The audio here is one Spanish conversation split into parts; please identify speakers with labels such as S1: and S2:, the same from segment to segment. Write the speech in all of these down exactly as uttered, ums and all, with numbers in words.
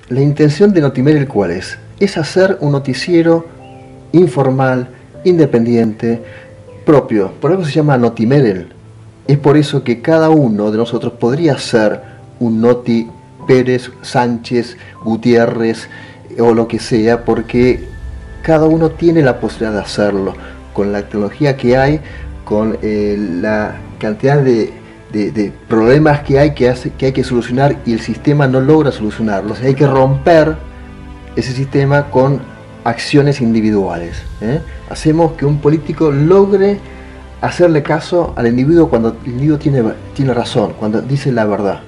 S1: la intención de Notimerel, ¿cuál es? Es hacer un noticiero informal, independiente, propio. Por eso se llama Notimerel. Es por eso que cada uno de nosotros podría ser un Noti Pérez, Sánchez, Gutiérrez o lo que sea, porque cada uno tiene la posibilidad de hacerlo con la tecnología que hay, con eh, la cantidad de, de, de problemas que hay que, hace, que hay que solucionar y el sistema no logra solucionarlos. Hay que romper ese sistema con acciones individuales, ¿eh? Hacemos que un político logre hacerle caso al individuo cuando el individuo tiene, tiene razón, cuando dice la verdad.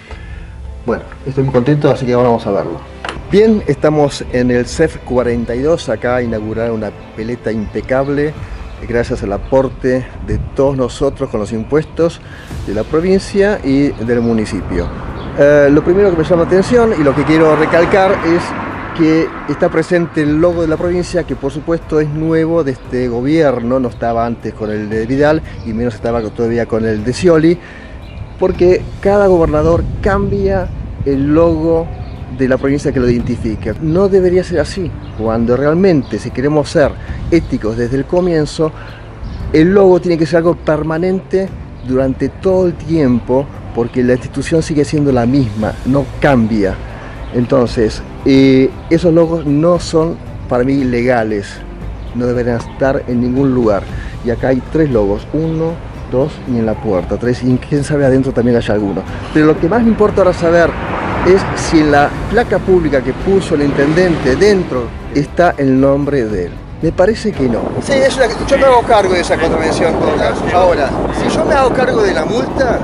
S1: Bueno, estoy muy contento, así que ahora vamos a verlo. Bien, estamos en el C E F cuarenta y dos, acá a inaugurar una pileta impecable, gracias al aporte de todos nosotros con los impuestos de la provincia y del municipio. Eh, lo primero que me llama la atención y lo que quiero recalcar es que está presente el logo de la provincia, que por supuesto es nuevo de este gobierno, no estaba antes con el de Vidal y menos estaba todavía con el de Scioli, porque cada gobernador cambia el logo de la provincia que lo identifica. No debería ser así. Cuando realmente, si queremos ser éticos desde el comienzo, el logo tiene que ser algo permanente durante todo el tiempo, porque la institución sigue siendo la misma, no cambia. Entonces, eh, esos logos no son para mí legales, no deberían estar en ningún lugar. Y acá hay tres logos, uno, dos y en la puerta, tres, y quién sabe adentro también hay alguno. Pero lo que más me importa ahora saber es si en la placa pública que puso el intendente dentro está el nombre de él. Me parece que no. Sí, es una, yo me hago cargo de esa contravención en todo caso. Ahora, si yo me hago cargo de la multa,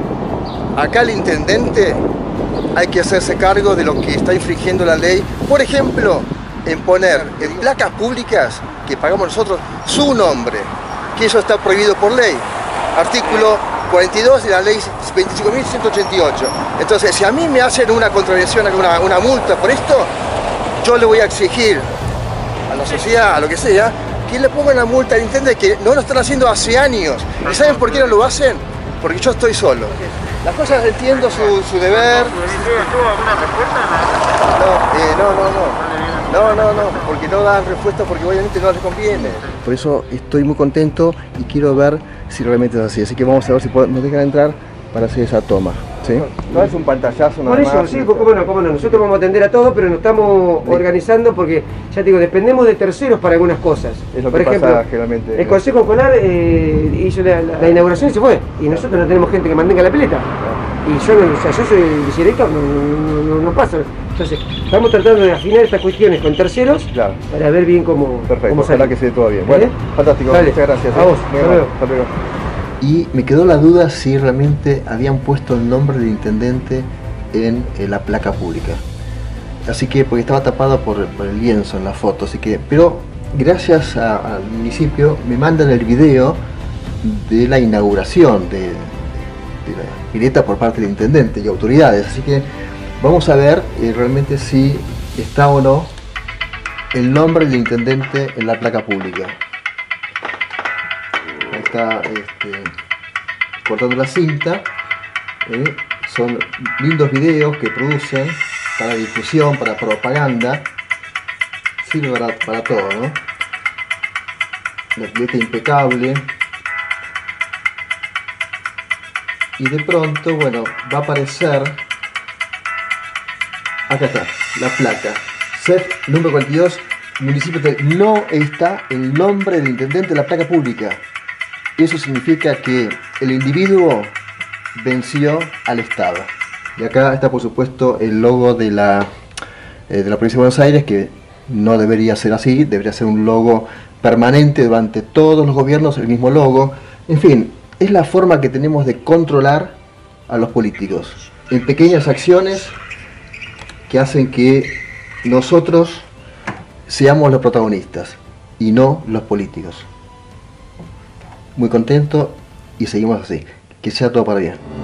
S1: acá el intendente hay que hacerse cargo de lo que está infringiendo la ley. Por ejemplo, en poner en placas públicas que pagamos nosotros su nombre, que eso está prohibido por ley. Artículo cuarenta y dos de la ley veinticinco mil ciento ochenta y ocho. Entonces, si a mí me hacen una contravención, una, una multa por esto, yo le voy a exigir a la sociedad, a lo que sea, que le pongan la multa al intendente, que no lo están haciendo hace años. ¿Y saben por qué no lo hacen? Porque yo estoy solo. Las cosas entiendo su, su deber.
S2: ¿Tuvo alguna respuesta?
S1: No, eh, no, no, no. No, no, no, porque no dan respuesta, porque obviamente no les conviene. Por eso estoy muy contento y quiero ver si realmente es así. Así que vamos a ver si nos dejan entrar para hacer esa toma. ¿Sí? No es un pantallazo nada más.
S3: Por eso, sí, cómo no, cómo no. Nosotros vamos a atender a todo, pero nos estamos sí. organizando porque, ya te digo, dependemos de terceros para algunas cosas.
S1: Es lo
S3: Por
S1: que
S3: ejemplo,
S1: pasa generalmente.
S3: El Consejo Escolar eh, hizo la, la, la inauguración y se fue. Y nosotros no tenemos gente que mantenga la pileta. Y yo, o sea, yo soy el vicedirector, no, no, no, no pasa. Entonces, estamos tratando de afinar estas cuestiones con terceros, claro, para ver bien cómo,
S1: Perfecto,
S3: cómo sale.
S1: Ojalá que se dé todo bien. Bueno, ¿eh? Fantástico,
S3: Dale.
S1: Muchas gracias.
S3: A
S1: ¿eh?
S3: vos, hasta luego.
S1: Hasta luego. Y me quedó la duda si realmente habían puesto el nombre del intendente en, en la placa pública. Así que, porque estaba tapado por, por el lienzo en la foto, así que, pero gracias a, al municipio me mandan el video de la inauguración de, de, de la pileta por parte del intendente y autoridades, así que vamos a ver eh, realmente si está o no el nombre del intendente en la placa pública. Ahí está este, cortando la cinta. Eh, son lindos videos que producen para difusión, para propaganda. Sirve para, para todo, ¿no? La pileta impecable. Y de pronto, bueno, va a aparecer, acá está, la placa, C E F número cuarenta y dos, municipio de... No está el nombre del intendente de la placa pública. Eso significa que el individuo venció al Estado. Y acá está, por supuesto, el logo de la, eh, de la provincia de Buenos Aires, que no debería ser así, debería ser un logo permanente durante todos los gobiernos, el mismo logo. En fin, es la forma que tenemos de controlar a los políticos, en pequeñas acciones que hacen que nosotros seamos los protagonistas y no los políticos. Muy contento y seguimos así. Que sea todo para bien.